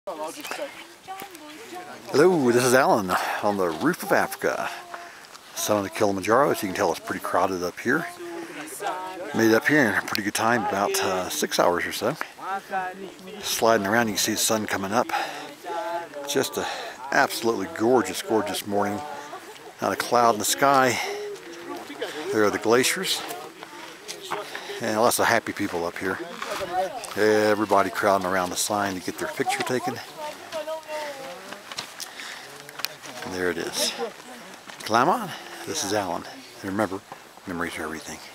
Hello, this is Alan on the roof of Africa. Summit of Kilimanjaro. As you can tell, it's pretty crowded up here. Made it up here in a pretty good time, about 6 hours or so. Sliding around, you can see the sun coming up. Just an absolutely gorgeous, gorgeous morning. Not a cloud in the sky. There are the glaciers. And lots of happy people up here. Everybody crowding around the sign to get their picture taken. And there it is. Climb on. This is Alan. And remember, memories are everything.